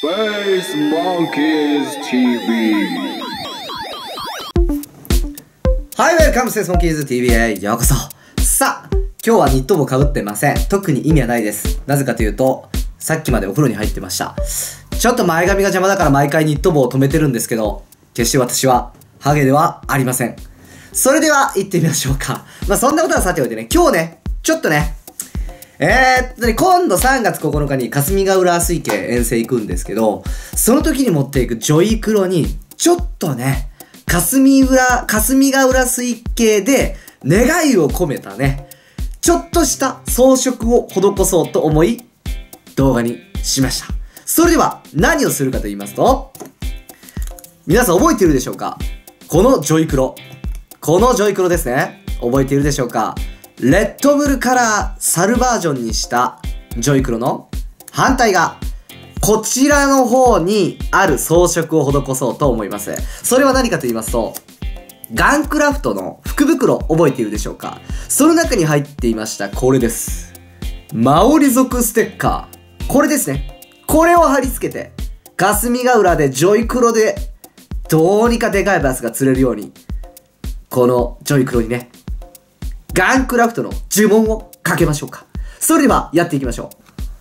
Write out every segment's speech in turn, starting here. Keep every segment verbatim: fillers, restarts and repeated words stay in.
Space Monkeys ティーブイ。 はい、ウェルカムスペースモンキーズ ティーブイ へようこそ。さあ、今日はニット帽被ってません。特に意味はないです。なぜかというと、さっきまでお風呂に入ってました。ちょっと前髪が邪魔だから毎回ニット帽を止めてるんですけど、決して私はハゲではありません。それでは行ってみましょうか。まあそんなことはさておいてね、今日ね、ちょっとね、えーっとね、今度さんがつここのかに霞ヶ浦水系遠征行くんですけど、その時に持っていくジョイクロに、ちょっとね、霞浦、霞ヶ浦水系で願いを込めたね、ちょっとした装飾を施そうと思い、動画にしました。それでは、何をするかと言いますと、皆さん覚えているでしょうか？このジョイクロ。このジョイクロですね。覚えているでしょうか？レッドブルカラーサルバージョンにしたジョイクロの反対が、こちらの方にある装飾を施そうと思います。それは何かと言いますと、ガンクラフトの福袋覚えているでしょうか？その中に入っていましたこれです。マオリ族ステッカー。これですね。これを貼り付けて、霞ヶ浦でジョイクロでどうにかでかいバスが釣れるように、このジョイクロにね、ガンクラフトの呪文をかけましょうか。それではやっていきましょ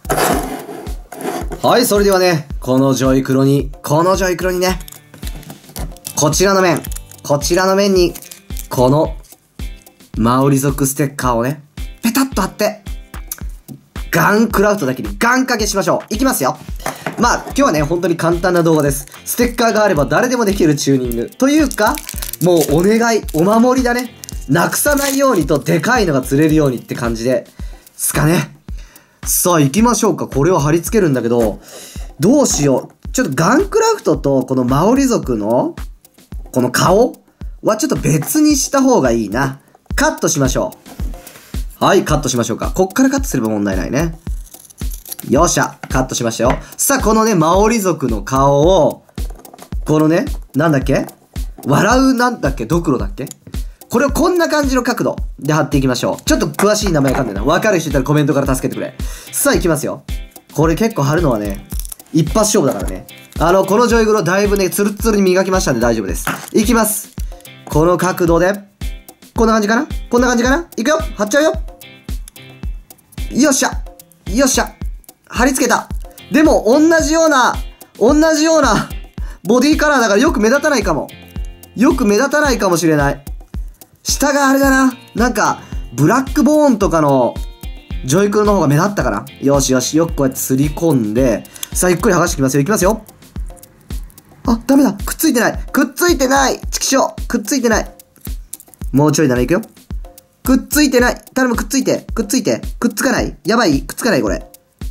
う。はい、それではね、このジョイクロに、このジョイクロにね、こちらの面、こちらの面に、この、マオリ族ステッカーをね、ペタッと貼って、ガンクラフトだけにガンかけしましょう。いきますよ。まあ、今日はね、本当に簡単な動画です。ステッカーがあれば誰でもできるチューニング。というか、もうお願い、お守りだね。なくさないようにと、でかいのが釣れるようにって感じで、すかね。さあ、行きましょうか。これを貼り付けるんだけど、どうしよう。ちょっとガンクラフトと、このマオリ族の、この顔はちょっと別にした方がいいな。カットしましょう。はい、カットしましょうか。こっからカットすれば問題ないね。よっしゃ、カットしましたよ。さあ、このね、マオリ族の顔を、このね、なんだっけ？笑うなんだっけ？ドクロだっけ？これをこんな感じの角度で貼っていきましょう。ちょっと詳しい名前わかんないな。わかる人いたらコメントから助けてくれ。さあ、行きますよ。これ結構貼るのはね、一発勝負だからね。あの、このジョイグロだいぶね、ツルッツルに磨きましたんで大丈夫です。行きます。この角度で、こんな感じかな？こんな感じかな？いくよ！貼っちゃうよ！よっしゃ！よっしゃ！貼り付けた。でも、同じような、同じような、ボディカラーだからよく目立たないかも。よく目立たないかもしれない。下があれだな。なんか、ブラックボーンとかの、ジョイクロの方が目立ったかな。よしよし、よくこうやって擦り込んで、さあ、ゆっくり剥がしていきますよ。いきますよ。あ、ダメだ。くっついてない。くっついてない。ちくしょう。くっついてない。もうちょいだな。いくよ。くっついてない。頼む、くっついて。くっついて。くっつかない。やばい。くっつかない、これ。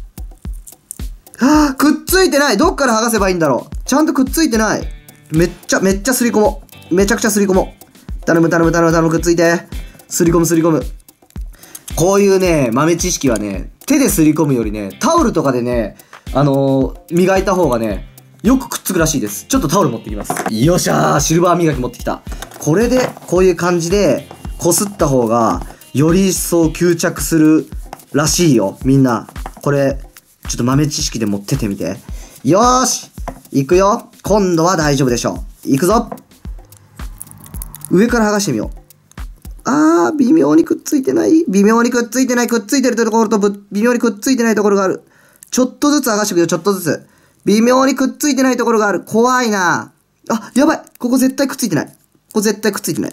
はぁ、くっついてない。どっから剥がせばいいんだろう。ちゃんとくっついてない。めっちゃ、めっちゃ擦り込もう。めちゃくちゃ擦り込もう。頼む頼む頼む頼む、くっついて。すり込むすり込む。こういうね、豆知識はね、手ですり込むよりね、タオルとかでね、あのー、磨いた方がね、よくくっつくらしいです。ちょっとタオル持ってきます。よっしゃー、シルバー磨き持ってきた。これで、こういう感じで、こすった方が、より一層吸着するらしいよ。みんな。これ、ちょっと豆知識で持ってってみて。よーし、いくよ。今度は大丈夫でしょう。いくぞ。上から剥がしてみよう。あー、微妙にくっついてない。微妙にくっついてない。くっついてるところとぶ、微妙にくっついてないところがある。ちょっとずつ剥がしていくよ、ちょっとずつ。微妙にくっついてないところがある。怖いな。あ、やばい。ここ絶対くっついてない。ここ絶対くっついてない。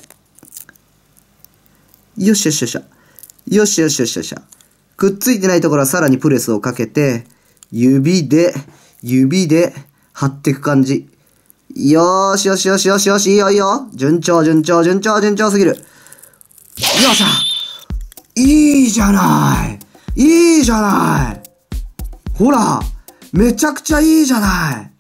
よしよしよしよし。よしよしよしよし。くっついてないところはさらにプレスをかけて、指で、指で貼っていく感じ。よーしよしよしよしよし、いいよいいよ。順調順調順調順調すぎる。よっしゃ！いいじゃない！いいじゃない！ほら！めちゃくちゃいいじゃない！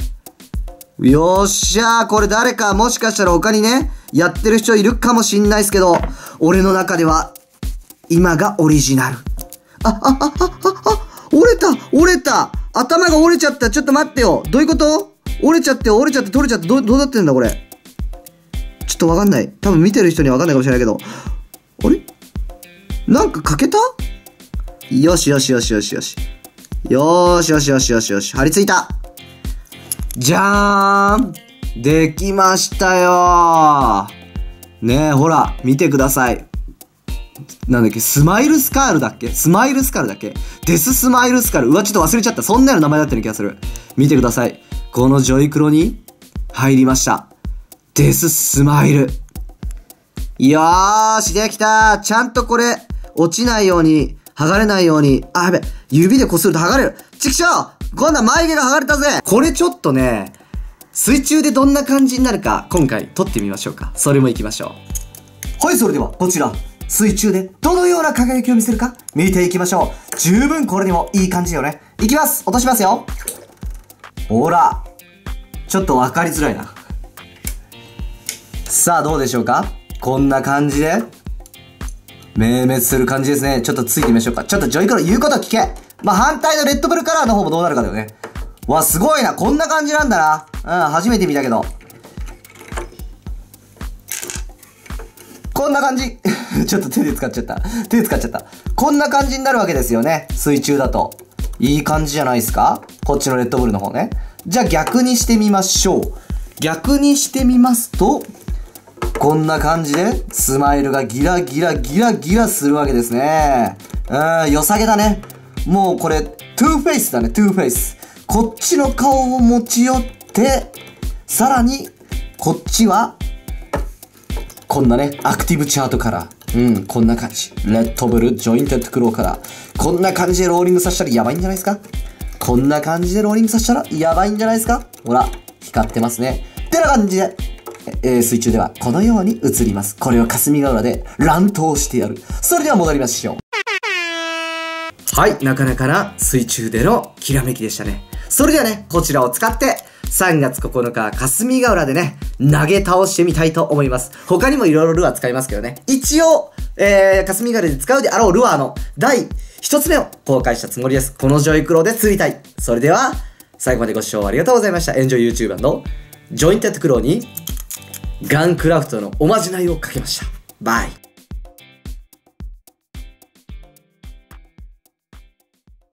よっしゃー！これ誰かもしかしたら他にね、やってる人いるかもしんないっすけど、俺の中では、今がオリジナル。あ、あ、あ、あ、あ、あ、折れた折れた頭が折れちゃった。ちょっと待ってよ。どういうこと？折れちゃって折れちゃって取れちゃってどう、どうなってんだこれ。ちょっとわかんない。多分見てる人にはわかんないかもしれないけど。あれ？なんか欠けた？よしよしよしよしよし。よーしよしよしよしよし。張り付いた。 じゃーん、できましたよー。ねえ、ほら、見てください。なんだっけ、スマイルスカールだっけスマイルスカールだっけデススマイルスカール。うわ、ちょっと忘れちゃった。そんなような名前だったような気がする。見てください。このジョイクロに入りました。デススマイル。よーし、できた。ちゃんとこれ、落ちないように、剥がれないように。あ、やべ。指でこすると剥がれる。ちくしょう、今度は眉毛が剥がれたぜ。これちょっとね、水中でどんな感じになるか、今回撮ってみましょうか。それも行きましょう。はい、それでは、こちら。水中でどのような輝きを見せるか、見ていきましょう。十分これにもいい感じよね。いきます。落としますよ。ほら。ちょっとわかりづらいな。さあ、どうでしょうか？こんな感じで、明滅する感じですね。ちょっとついてみましょうか。ちょっとジョイクロ言うこと聞け。まあ、反対のレッドブルカラーの方もどうなるかだよね。わ、すごいな。こんな感じなんだな。うん、初めて見たけど。こんな感じ。ちょっと手で使っちゃった。手で使っちゃった。こんな感じになるわけですよね。水中だと。いい感じじゃないですか？こっちのレッドブルの方ね。じゃあ逆にしてみましょう。逆にしてみますと、こんな感じで、スマイルがギラギラギラギラするわけですね。うーん、良さげだね。もうこれ、トゥーフェイスだね、トゥーフェイス。こっちの顔を持ち寄って、さらに、こっちは、こんなね、アクティブチャートカラー。うん、こんな感じ。レッドブル、ジョインテッドクローカラー。こんな感じでローリングさせたらやばいんじゃないですか？こんな感じでローリングさせたらやばいんじゃないですか？ほら、光ってますね。ってな感じで、えー、水中ではこのように映ります。これを霞ヶ浦で乱闘してやる。それでは戻りましょう。はい、なかなかな水中でのきらめきでしたね。それではね、こちらを使って、さんがつここのか、霞ヶ浦でね、投げ倒してみたいと思います。他にもいろいろルアー使いますけどね。一応、えー、霞ヶ浦で使うであろうルアーの第一つ目を公開したつもりです。このジョイクロで釣りたい。それでは、最後までご視聴ありがとうございました。エンジョイ YouTuber のジョインテッドクローに、ガンクラフトのおまじないをかけました。バイ。